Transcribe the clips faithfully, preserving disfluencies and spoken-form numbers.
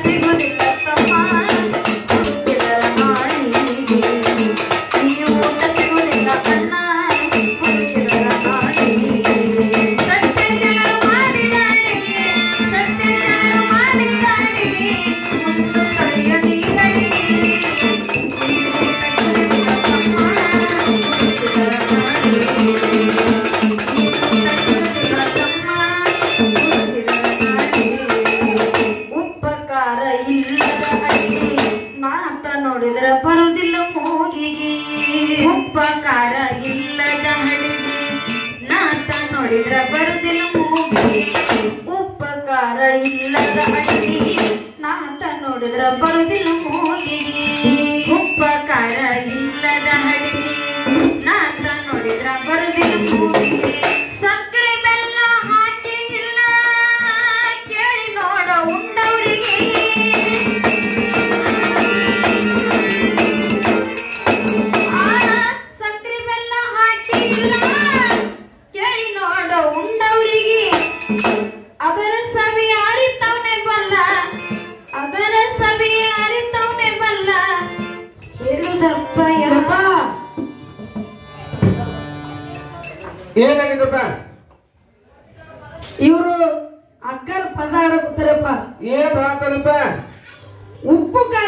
ಏನಾಗಿದ್ದಪ್ಪ ಇವರು ಅಕ್ಕಲ್ ಪದ ಆಡಕುತ್ತಾರಪ್ಪ. ಏನ್ ಹಾಕಲ್ಲಪ್ಪ? ಉಪ್ಪು ಖಾರ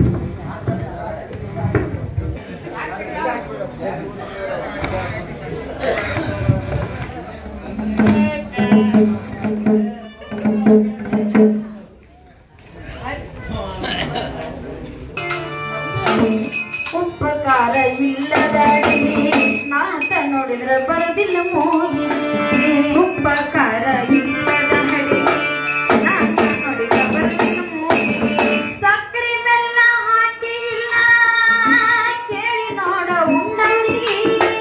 ಉಪಕಾರ ಇಲ್ಲದ ನಾಟ ನೋಡಿದ್ರೆ ಬರೋದಿಲ್ಲ ಮೋಗಿ. ಉಪಕಾರ ಇಲ್ಲದ ಹಡಿಗೆ ನಾಟ ನೋಡಿದ್ರೆ ಬರೋದಿಲ್ಲ ಮೋಗಿ. ಸಕ್ಕರೆ ಬೆಲ್ಲ ಹಾಕಿ ಇಲ್ಲ ಕೇಳಿ ನೋಡ ಉಂಡವರಿಗೆ.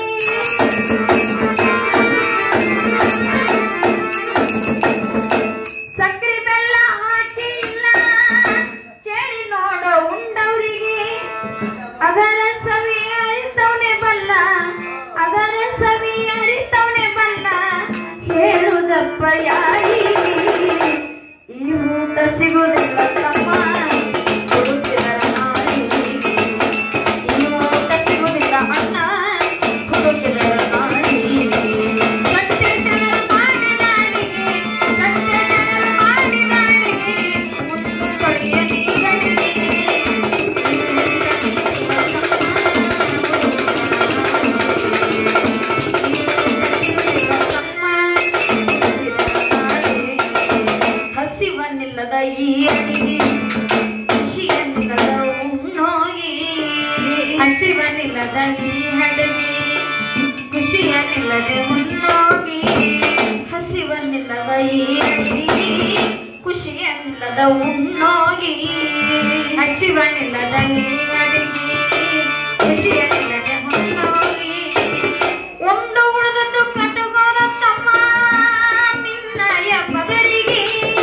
ಸಕ್ಕರೆ ಬೆಲ್ಲ ಹಾಕಿ ಇಲ್ಲ ಕೇಳಿ ನೋಡ ಉಂಡವರಿಗೆ. ಅದರ ಸವಿ ಅರಿತವನೆ ಬಲ್ಲ, ಅದರ ಸವಿ ಅರಿತವನೆ ಬಲ್ಲ, ಹೇಳುದಪ್ಪ ಯಾರಿಗೆ. ಈ ಊಟ ಸಿಗುವುದಿಲ್ಲ ತಮ್ಮ ಹುಡುಕಿದರ ನಾಳಿಗೆ. ಈ ಊಟ ಸಿಗುವುದಿಲ್ಲ ಅಣ್ಣ ಹುಡುಕಿದರ ನಾಳಿಗೆ. ಸತ್ಯ ಜನರ ಮಾಡಿ ನಾಳಿಗೆ, ಸತ್ಯ ಜನರ ಮಾಡಿ ನಾಳಿಗೆ, ಮುತ್ತು ಕೊಡಿಯ ನೀಗಳಿಗೆ. ಹಸಿವನ್ನಿಲ್ಲದ ಈ ಅಡಿಗೆ ಖುಷಿಯನ್ನಿಲ್ಲದ ಉಣ್ಣೋಗಿ. ಹಸಿವನ್ನಿಲ್ಲದ ಈ ಅಡಿಗೆ ಖುಷಿಯನ್ನಿಲ್ಲದೆ ಉಣ್ಣೋಗಿ. ಹಸಿವನ್ನಿಲ್ಲದ ಈ ಅಡಿಗೆ ಖುಷಿಯನ್ನಿಲ್ಲದ ಉಣ್ಣೋಗಿ. ಹಸಿವನ್ನಿಲ್ಲದ ಈ ಅಡಿಗೆ ಖುಷಿಯನ್ನಿಲ್ಲದೆ ಉಣ್ಣೋಗಿ. ಉಂಡು ಉಳಿದದ್ದು ಕಟುಗೋರ ತಮ್ಮ ನಿನ್ನಯ ಪದರಿಗೆ.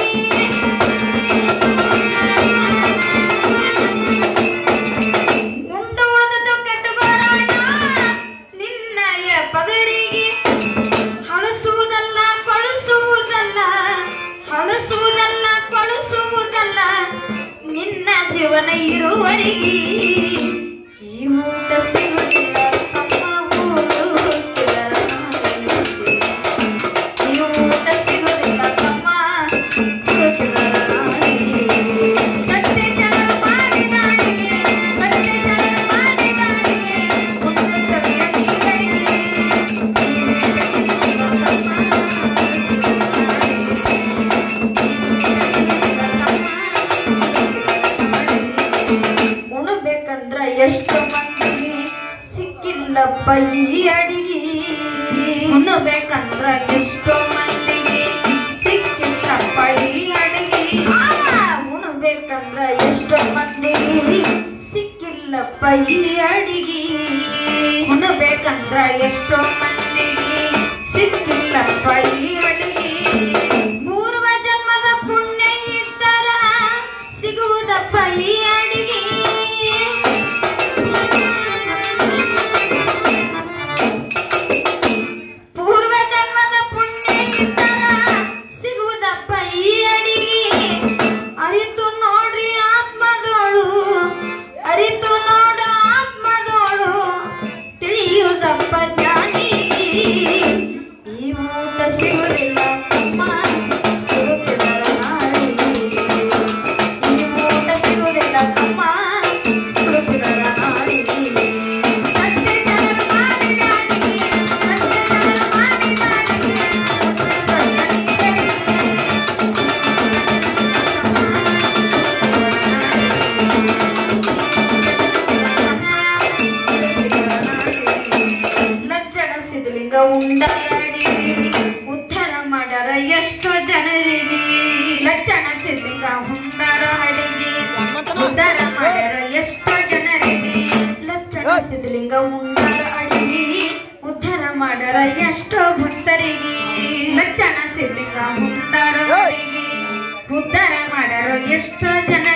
ಉಂಡು ಉಳಿದದ್ದು ಕಟುಗೋರ ನಿನ್ನಯ ಪದರಿಗೆ. ಹಳಸುವುದಲ್ಲ ಕೊಳಿಸುವುದಲ್ಲ, ಹಳಸುವುದಲ್ಲ ಕೊಳಿಸುವುದಲ್ಲ, ನಿನ್ನ ಜೀವನ ಇರುವರಿಗೆ. ಈ ಊಟ ಸಿಗುವುದಿಲ್ಲ ತಮ್ಮ ಹುಡುಕಿದರ ನಾಳಿಗೆ. ಈ ಊಟ ಸಿಗುವುದಿಲ್ಲ ತಮ್ಮ ಹುಡುಕಿದರ ನಾಳಿಗೆ. ಸತ್ಯ ಜನರ ಮಾಡಿ ನಾಳಿಗೆ, ಸತ್ಯ ಜನರ ಮಾಡಿ ನಾಳಿಗೆ, ಮುತ್ತು ಸವಿಯ ನೀಗಳಿಗೆ. ಉಣಬೇಕಂದ್ರ ಎಷ್ಟು ಮಂದಿಗೆ ಸಿಕ್ಕಿಲ್ಲಪ್ಪ ಈ ಅಡಿಗೆ. ಉಣಬೇಕಂದ್ರ ಎಷ್ಟೋ ಮಂದಿಗೆ ಸಿಕ್ಕಿಲ್ಲಪ್ಪ ಈ ಅಡಿಗೆ. ಉಣಬೇಕಂದ್ರ ಎಷ್ಟೋ ಮಂದಿಗೆ ಸಿಕ್ಕಿಲ್ಲಪ್ಪ ಈ ಅಡಿಗೆ. ಉಣಬೇಕಂದ್ರ ಎಷ್ಟೋ ಮಂದಿಗೆ ಸಿಕ್ಕಿಲ್ಲಪ್ಪ ಈ ಅಡಿಗೆ. ಪೂರ್ವ ಜನ್ಮದ ಪುಣ್ಯ ಇದ್ದರ ಸಿಗುವುದಪ್ಪ ಈ ಅಡಿಗೆ. ಪೂರ್ವ ಜನ್ಮದ ಪುಣ್ಯ ಇದ್ದರ ಸಿಗುವುದಪ್ಪ ಈ ಅಡಿಗೆ. ಅರಿತು ನೋಡ್ರಿ ಸಿದ್ಧಲಿಂಗ ಉಂಡರ ಅಡಿಗೆ ಉದ್ಧಾರ ಮಾಡರ ಎಷ್ಟೋ ಭಕ್ತರಿಗೆ ಲಕ್ಷಣ ಸಿದ್ಧಲಿಂಗ ಉಂಡರ ಅಡಿಗೆ ಉದ್ಧಾರ ಮಾಡರ ಎಷ್ಟೋ ಜನ